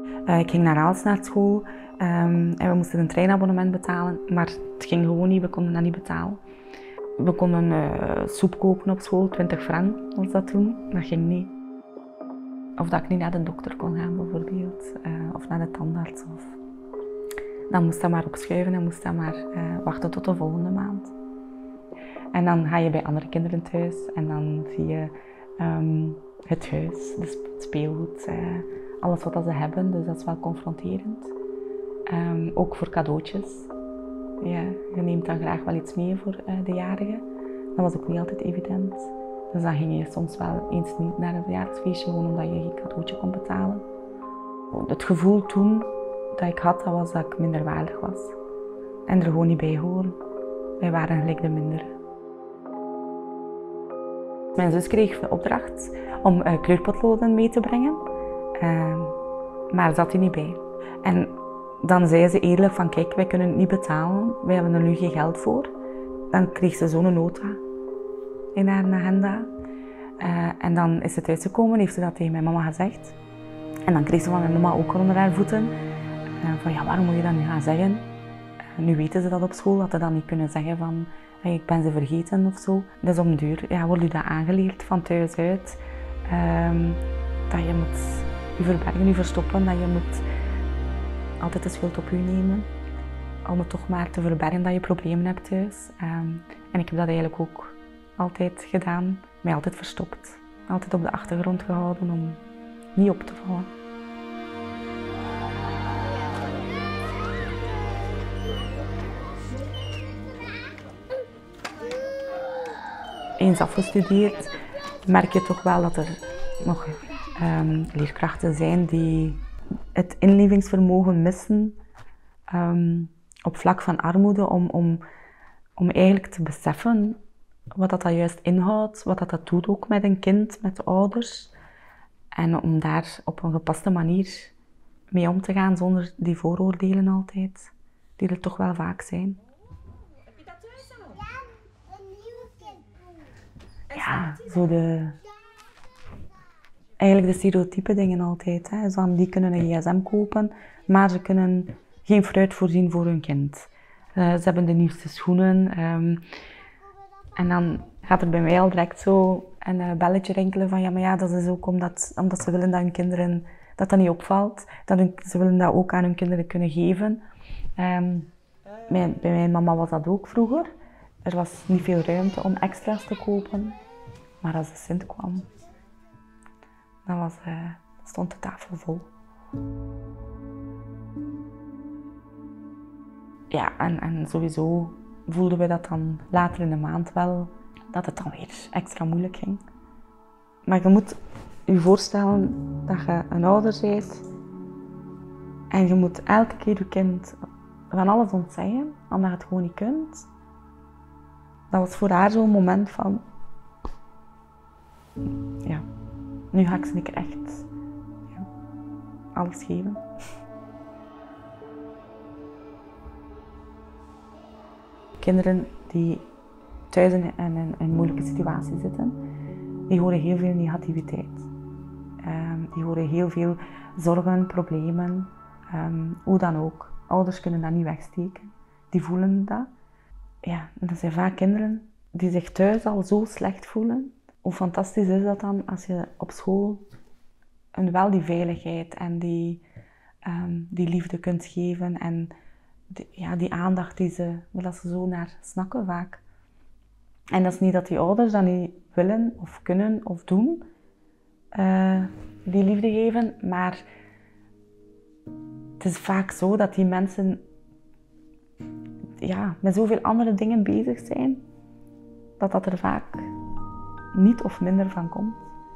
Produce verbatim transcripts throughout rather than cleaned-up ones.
Uh, ik ging naar Aalst naar school um, en we moesten een treinabonnement betalen, maar het ging gewoon niet, we konden dat niet betalen. We konden uh, soep kopen op school, twintig frank was dat toen, dat ging niet. Of dat ik niet naar de dokter kon gaan bijvoorbeeld, uh, of naar de tandarts. Of... Dan moest dat maar opschuiven en moest dat maar uh, wachten tot de volgende maand. En dan ga je bij andere kinderen thuis en dan zie je um, het huis, het speelgoed, uh, alles wat ze hebben, dus dat is wel confronterend. Um, ook voor cadeautjes. Ja, je neemt dan graag wel iets mee voor uh, de jarige. Dat was ook niet altijd evident. Dus dan ging je soms wel eens niet naar een verjaardagsfeestje, gewoon omdat je geen cadeautje kon betalen. Het gevoel toen dat ik had, dat was dat ik minderwaardig was. En er gewoon niet bij horen. Wij waren gelijk de mindere. Mijn zus kreeg de opdracht om uh, kleurpotloden mee te brengen. Uh, maar zat er niet bij. En dan zei ze eerlijk van kijk, wij kunnen het niet betalen. Wij hebben er nu geen geld voor. Dan kreeg ze zo'n nota in haar agenda. Uh, en dan is ze thuisgekomen, heeft ze dat tegen mijn mama gezegd. En dan kreeg ze van mijn mama ook onder haar voeten. Uh, van ja, waarom moet je dat nu gaan zeggen? Uh, nu weten ze dat op school, dat ze dan niet kunnen zeggen van hey, ik ben ze vergeten of zo. Dus om duur ja, wordt u dat aangeleerd van thuis uit. Uh, dat je moet je verbergen, je verstoppen, dat je moet altijd de schuld op je nemen. Om het toch maar te verbergen dat je problemen hebt thuis. Uh, en ik heb dat eigenlijk ook altijd gedaan, mij altijd verstopt. Altijd op de achtergrond gehouden om niet op te vallen. Eens afgestudeerd merk je toch wel dat er nog um, leerkrachten zijn die het inlevingsvermogen missen um, op vlak van armoede om, om, om eigenlijk te beseffen wat dat, dat juist inhoudt, wat dat, dat doet ook met een kind, met de ouders. En om daar op een gepaste manier mee om te gaan zonder die vooroordelen altijd, die er toch wel vaak zijn. Heb je dat thuis al? Ja, een nieuwe kind. Ja, zo de... Eigenlijk de stereotype dingen altijd. Hè. Zo, die kunnen een gsm kopen, maar ze kunnen geen fruit voorzien voor hun kind. Uh, ze hebben de nieuwste schoenen. Um, en dan gaat er bij mij al direct zo een uh, belletje rinkelen van ja, maar ja, dat is ook omdat, omdat ze willen dat hun kinderen, dat dat niet opvalt. Dat hun, ze willen dat ook aan hun kinderen kunnen geven. Um, mijn, bij mijn mama was dat ook vroeger. Er was niet veel ruimte om extra's te kopen. Maar als de Sint kwam, dan was, uh, stond de tafel vol. Ja, en, en sowieso voelden we dat dan later in de maand wel, dat het dan weer extra moeilijk ging. Maar je moet je voorstellen dat je een ouder bent en je moet elke keer je kind van alles ontzeggen, omdat je het gewoon niet kunt. Dat was voor haar zo'n moment van, ja, nu ga ik ze een keer echt ja, alles geven. Kinderen die thuis in een, een moeilijke situatie zitten, die horen heel veel negativiteit. Um, die horen heel veel zorgen, problemen, um, hoe dan ook. Ouders kunnen dat niet wegsteken, die voelen dat. Ja, dat zijn vaak kinderen die zich thuis al zo slecht voelen. Hoe fantastisch is dat dan als je op school en wel die veiligheid en die, um, die liefde kunt geven en die, ja, die aandacht die ze, waar ze zo naar snakken vaak. En dat is niet dat die ouders dat niet willen of kunnen of doen, uh, die liefde geven, maar het is vaak zo dat die mensen ja, met zoveel andere dingen bezig zijn, dat dat er vaak niet of minder van komt.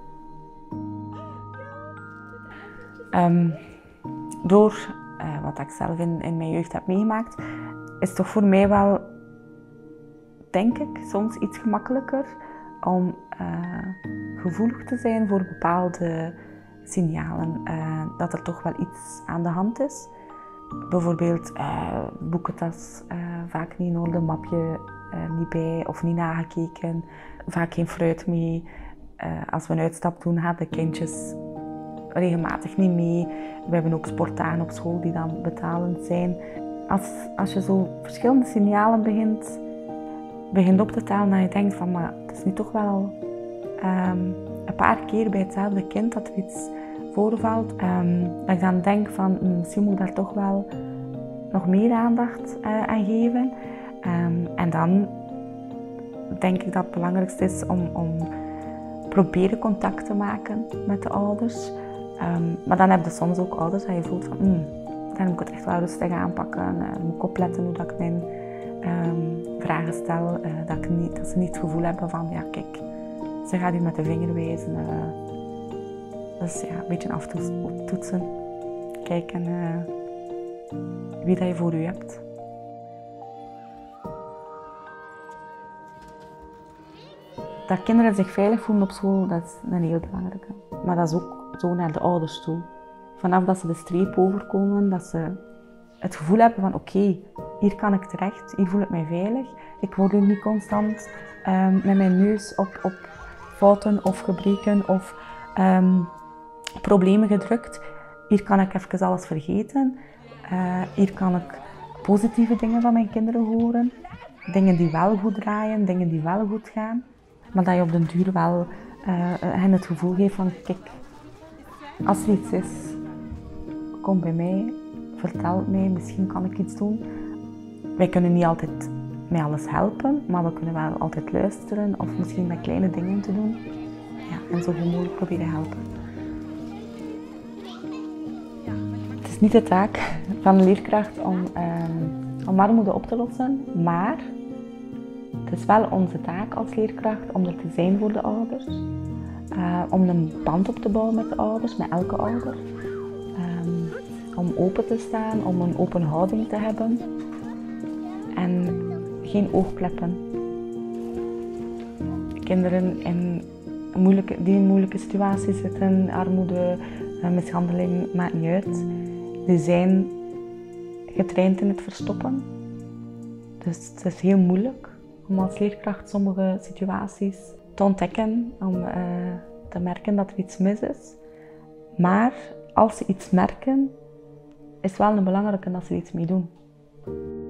Um, door uh, wat ik zelf in, in mijn jeugd heb meegemaakt, is toch voor mij wel, denk ik, soms iets gemakkelijker om uh, gevoelig te zijn voor bepaalde signalen. Uh, dat er toch wel iets aan de hand is. Bijvoorbeeld uh, boekentas, uh, vaak niet in orde, mapje uh, niet bij of niet nagekeken. Vaak geen fruit mee. Uh, als we een uitstap doen, hebben de kindjes regelmatig niet mee. We hebben ook sportdagen op school die dan betalend zijn. Als, als je zo verschillende signalen begint, begint op te tellen, dat je denkt van, maar het is nu toch wel um, een paar keer bij hetzelfde kind dat er iets voorvalt. Um, dat ik dan denk van, misschien moet ik daar toch wel nog meer aandacht uh, aan geven. Um, en dan denk ik dat het belangrijkste is om, om proberen contact te maken met de ouders. Um, maar dan heb je soms ook ouders dat je voelt van, mm, dan moet ik het echt wel rustig aanpakken. Uh, moet ik opletten hoe dat ik mijn um, vragen stel. Uh, dat, ik niet, dat ze niet het gevoel hebben van, ja kijk, ze gaat hier met de vinger wijzen. Uh, dus ja, een beetje aftoetsen. Kijken uh, wie dat je voor u hebt. Dat kinderen zich veilig voelen op school, dat is een heel belangrijke. Maar dat is ook zo naar de ouders toe. Vanaf dat ze de streep overkomen, dat ze het gevoel hebben van oké, okay, hier kan ik terecht, hier voel ik mij veilig. Ik word hier niet constant um, met mijn neus op, op fouten of gebreken of um, problemen gedrukt. Hier kan ik even alles vergeten. Uh, hier kan ik positieve dingen van mijn kinderen horen. Dingen die wel goed draaien, dingen die wel goed gaan. Maar dat je op den duur wel uh, hen het gevoel geeft van, kijk, als er iets is, kom bij mij, vertel het mij, misschien kan ik iets doen. Wij kunnen niet altijd met alles helpen, maar we kunnen wel altijd luisteren of misschien met kleine dingen te doen. Ja, en zo goed mogelijk proberen helpen. Het is niet de taak van een leerkracht om, um, om armoede op te lossen, maar het is wel onze taak als leerkracht om er te zijn voor de ouders. Uh, om een band op te bouwen met de ouders, met elke ouder. Um, om open te staan, om een open houding te hebben. En geen oogkleppen. Kinderen in moeilijke, die in moeilijke situaties zitten, armoede, uh, mishandeling, maakt niet uit. Die zijn getraind in het verstoppen. Dus het is heel moeilijk om als leerkracht sommige situaties te ontdekken, om uh, te merken dat er iets mis is. Maar als ze iets merken, is het wel een belangrijke dat ze er iets mee doen.